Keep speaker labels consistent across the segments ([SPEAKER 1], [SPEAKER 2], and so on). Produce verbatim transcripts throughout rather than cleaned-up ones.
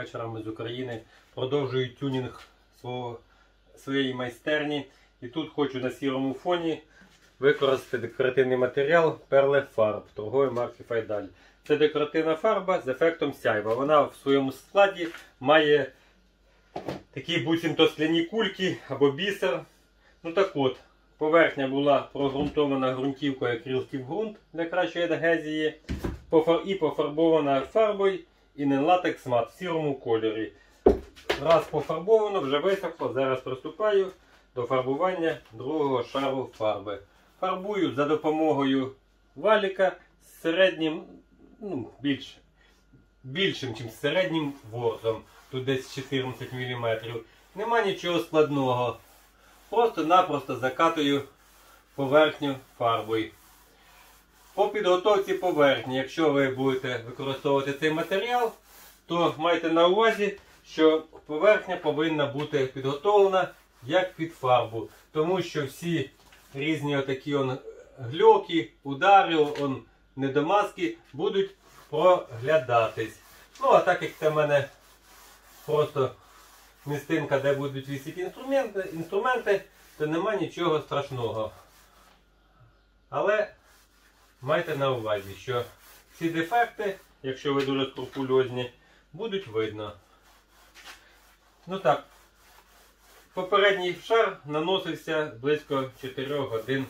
[SPEAKER 1] вечорами з України. Продовжую тюнінг свого, своєї майстерні. І тут хочу на сірому фоні використати декоративний матеріал Perle-Farb торгової марки Файдаль. Це декоративна фарба з ефектом сяйва. Вона в своєму складі має такі буцімто скляні кульки або бісер. Ну так от, поверхня була прогрунтована ґрунтівкою акрилків ґрунт для кращої адгезії і пофарбована фарбою інен-латекс мат в сірому кольорі. Раз пофарбовано, вже висохло, зараз приступаю до фарбування другого шару фарби. Фарбую за допомогою валіка з середнім, ну, більш, більшим, ніж середнім ворсом. Тут десь чотирнадцять міліметрів. Нема нічого складного. Просто-напросто закатую поверхню фарбою. По підготовці поверхні, якщо ви будете використовувати цей матеріал, то майте на увазі, що поверхня повинна бути підготовлена як під фарбу. Тому що всі різні отакі он гльоки, удари, он недомазки будуть проглядатись. Ну а так як це в мене просто містинка, де будуть висіти інструменти, інструменти, то нема нічого страшного. Але майте на увазі, що ці дефекти, якщо ви дуже скрупульозні, будуть видно. Ну так, попередній шар наносився близько чотирьох годин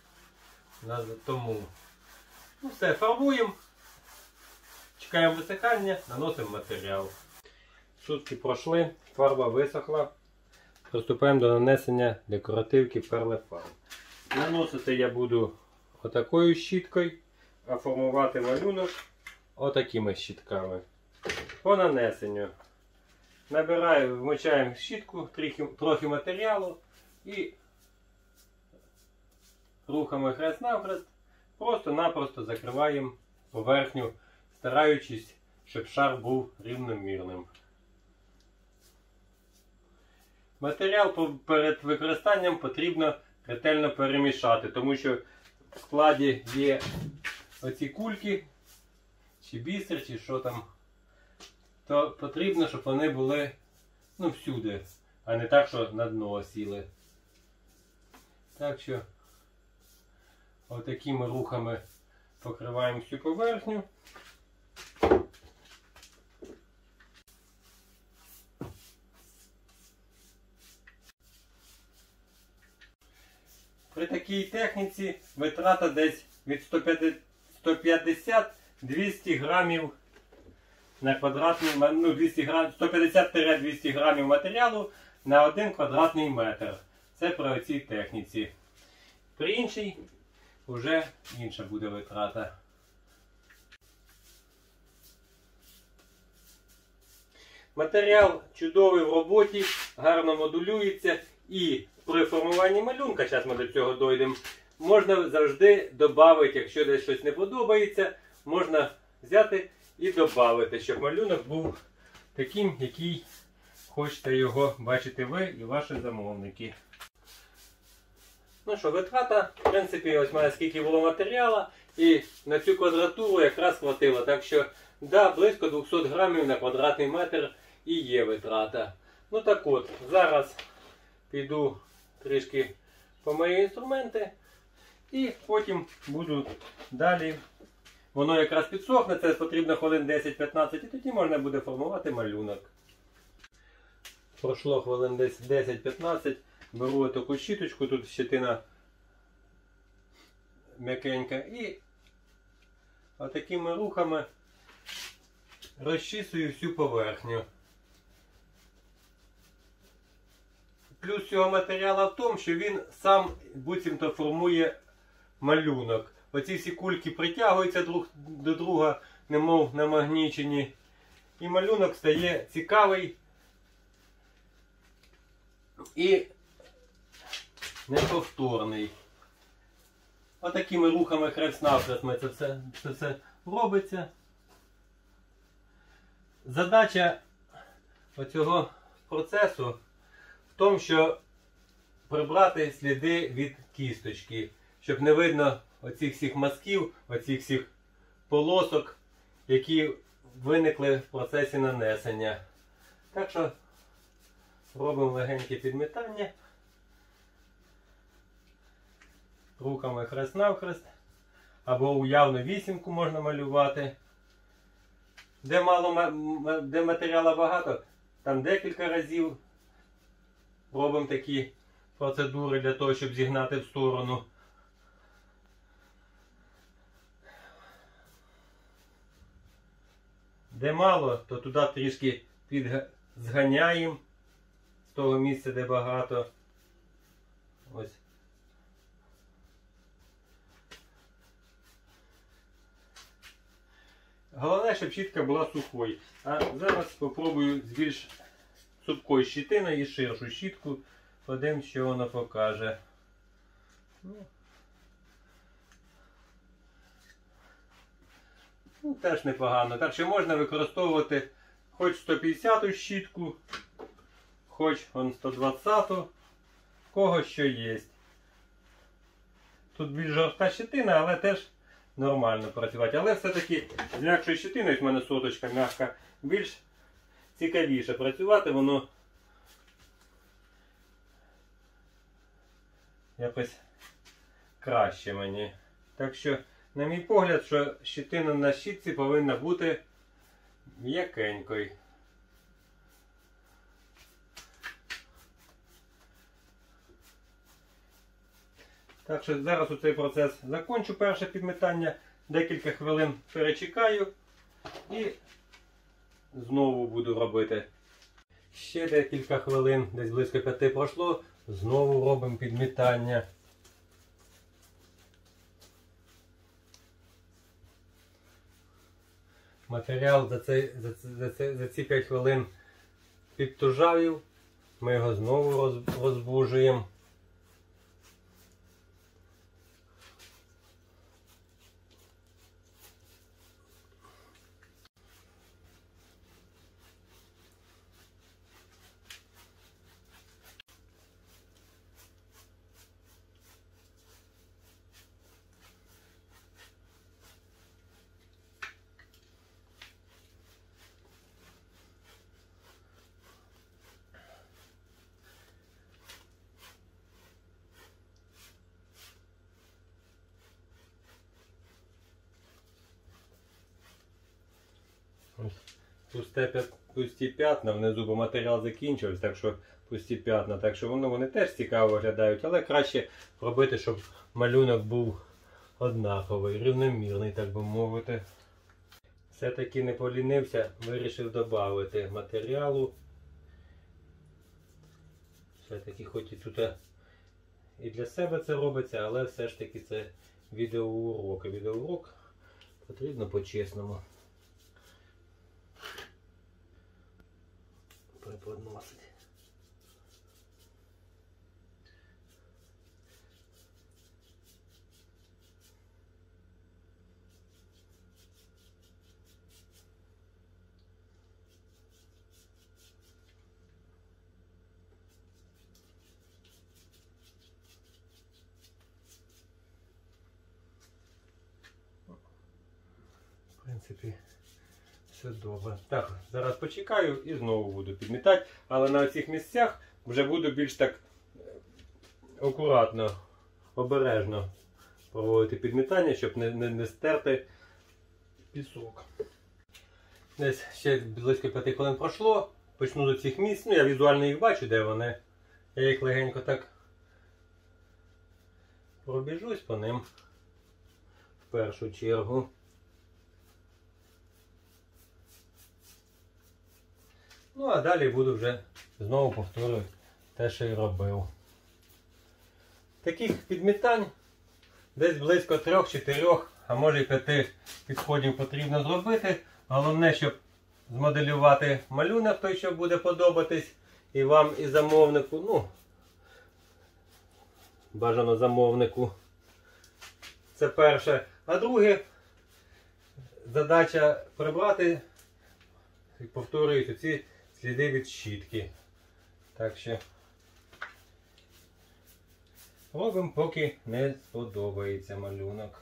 [SPEAKER 1] тому. Ну все, фарбуємо, чекаємо висихання, наносимо матеріал. Сутки пройшли, фарба висохла. Приступаємо до нанесення декоративки Perle-Farb. Наносити я буду отакою щіткою, а формувати малюнок отакими щітками. По нанесенню набираю, вмочаємо щітку, трохи, трохи матеріалу і рухами хрест-навхрест просто-напросто закриваємо поверхню, стараючись, щоб шар був рівномірним. Матеріал перед використанням потрібно ретельно перемішати, тому що в складі є оці кульки, чи бісер, чи що там. То потрібно, щоб вони були, ну, всюди, а не так, що на дно сіли. Так що отакими рухами покриваємо всю поверхню. При такій техніці витрата десь від сто п'ятдесят до двохсот грамів на квадратний, ну, двісті грам, сто п'ятдесят - двісті грамів матеріалу на один квадратний метр. Це при цій техніці. При іншій вже інша буде витрата. Матеріал чудовий в роботі, гарно модулюється і при формуванні малюнка, зараз ми до цього дійдемо, можна завжди додати, якщо десь щось не подобається, можна взяти і додати, щоб малюнок був таким, який хочете його бачити ви і ваші замовники. Ну що, витрата, в принципі, ось має скільки було матеріалу, і на цю квадратуру якраз хватило. Так що, да, близько двохсот грамів на квадратний метр і є витрата. Ну так от, зараз піду трішки по мої інструменти і потім буду далі. Воно якраз підсохне, це потрібно хвилин десять-п'ятнадцять і тоді можна буде формувати малюнок. Пройшло хвилин десять-п'ятнадцять, беру таку щіточку, тут щетина м'якенька, і отакими рухами розчісую всю поверхню. Плюс цього матеріалу в тому, що він сам буцімто формує малюнок. Оці всі кульки притягуються друг до друга, немов намагнічені. І малюнок стає цікавий і неповторний. Отакими рухами хрест-навхрест ми це все, це все робиться. Задача оцього процесу в тому, що прибрати сліди від кісточки, щоб не видно оцих всіх мазків, оцих всіх полосок, які виникли в процесі нанесення. Так що робимо легеньке підмітання. Руками хрест-навхрест. Або уявно вісімку можна малювати. Де мало, де матеріалу багато, там декілька разів робимо такі процедури для того, щоб зігнати в сторону. Де мало, то туди трішки підзганяємо з того місця, де багато. Ось. Головне, щоб щітка була сухою. А зараз спробую з більш цупкою щітиною і ширшу щітку. Подивимось, що воно покаже. Ну, ну, теж непогано. Так що можна використовувати хоч сто п'ятдесяту щітку, хоч он сто двадцяту, в кого що є. Тут більш жорстка щетина, але теж нормально працювати. Але все-таки з м'якшою щетиною, в мене соточка м'яка, більш цікавіше працювати, воно якось краще мені. Так що, на мій погляд, що щетина на щітці повинна бути м'якенькою. Так що зараз у цей процес закінчу перше підмітання, декілька хвилин перечекаю і знову буду робити. Ще декілька хвилин, десь близько п'яти пройшло, знову робимо підмітання. Матеріал за, цей, за, за, за, за ці п'ять хвилин підтужавів, ми його знову роз, розбужуємо. Пусте, пусті п'ятна внизу, бо матеріал закінчився, так що пусті п'ятна, так що воно, вони теж цікаво виглядають, але краще робити, щоб малюнок був однаковий, рівномірний, так би мовити. Все-таки не полінився, вирішив додати матеріалу. Все-таки хоч і тут і для себе це робиться, але все ж таки це відеоурок. Відеоурок потрібно по-чесному преподносити. В принципі, все добре. Так, зараз почекаю і знову буду підмітати, але на цих місцях вже буду більш так акуратно, обережно проводити підмітання, щоб не, не, не стерти пісок. Десь ще близько п'яти хвилин пройшло, почну до цих місць, ну я візуально їх бачу, де вони. Я їх легенько так пробіжусь по ним в першу чергу. Ну а далі буду вже знову повторювати те, що й робив. Таких підмітань десь близько трьох-чотирьох, а може й п'яти підходів потрібно зробити. Головне, щоб змоделювати малюнок той, що буде подобатись і вам, і замовнику. Ну, бажано замовнику. Це перше. А друге, задача прибрати, повторюю, ці сліди від щітки. Так що робимо, поки не сподобається малюнок.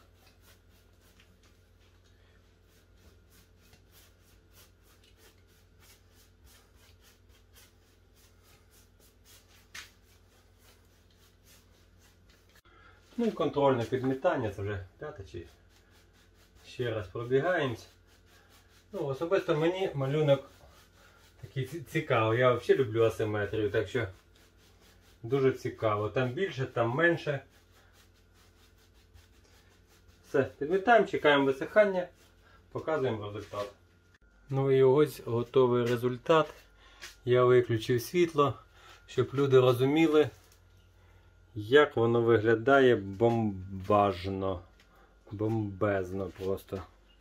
[SPEAKER 1] Ну і контрольне підмітання, це вже п'яте чи ще раз пробігаємось. Ну, особисто мені малюнок такий цікавий. Я взагалі люблю асиметрію, так що дуже цікаво. Там більше, там менше. Все, підмітаємо, чекаємо висихання, показуємо результат. Ну і ось готовий результат. Я виключив світло, щоб люди розуміли, як воно виглядає бомбажно. Бомбезно просто.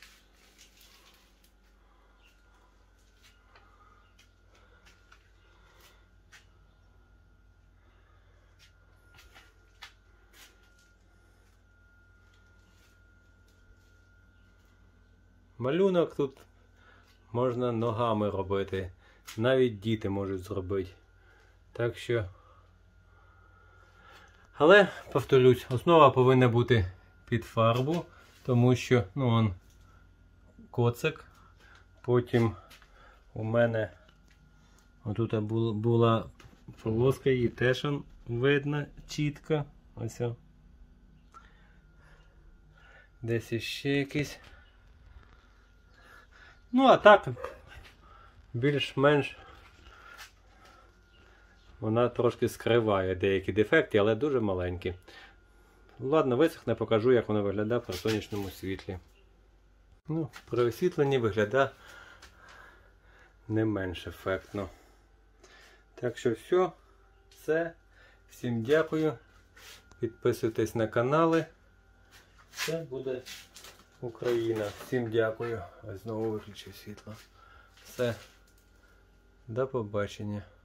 [SPEAKER 1] Малюнок тут можна ногами робити. Навіть діти можуть зробити. Так що... Але, повторюсь, основа повинна бути під фарбу, тому що, ну, он коцик. Потім у мене отут була полоска, її теж видно чітко. Ось. Десь іще якийсь. Ну, а так, більш-менш вона трошки скриває деякі дефекти, але дуже маленькі. Ладно, висохне, покажу, як воно виглядає при сонячному світлі. Ну, при освітленні виглядає не менш ефектно. Так що все, все. Всім дякую. Підписуйтесь на канали. Це буде Україна. Всім дякую. Ось знову виключив світло. Все. До побачення.